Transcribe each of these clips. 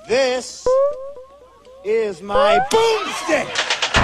This is my boomstick!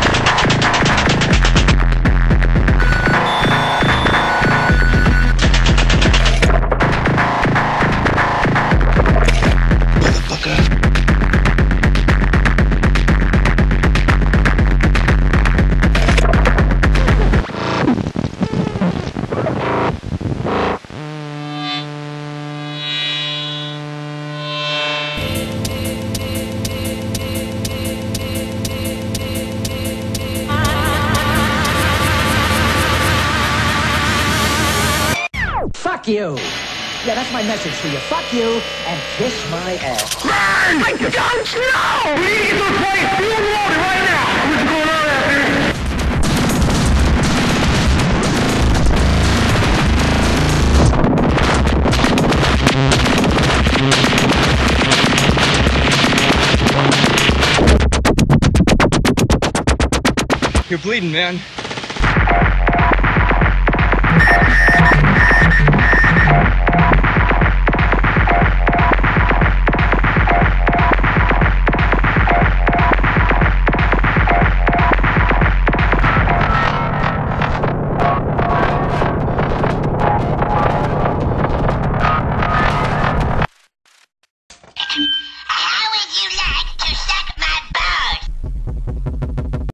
Fuck you! Yeah, that's my message to you. Fuck you and kiss my ass. Burn! I don't know! We need to get to a place! We want water right now! What's going on out there? You're bleeding, man.